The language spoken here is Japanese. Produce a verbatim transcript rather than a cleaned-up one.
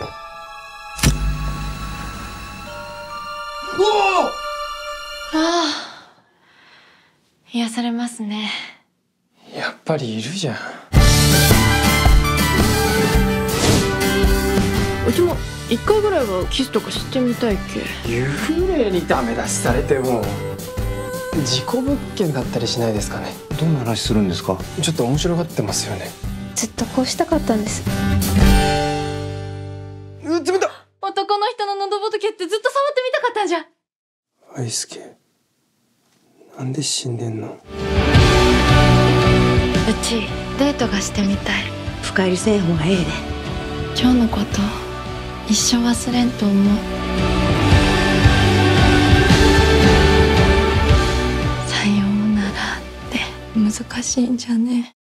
ああ、癒されますね。 やっぱりいるじゃん。 うちも一回ぐらいはキスとかしてみたいっけ。 幽霊にダメ出しされても事故物件だったりしないですかね。 どんな話するんですか？ ちょっと面白がってますよね。 ずっとこうしたかったんです。 うっ、冷たっ。 男の人の喉仏ってずっと触ってみたかったんじゃ。 愛介、なんで死んでんの？ うちデートがしてみたい。 深入りせん方がええで。 今日のこと一生忘れんと思う。さようならって難しいんじゃね。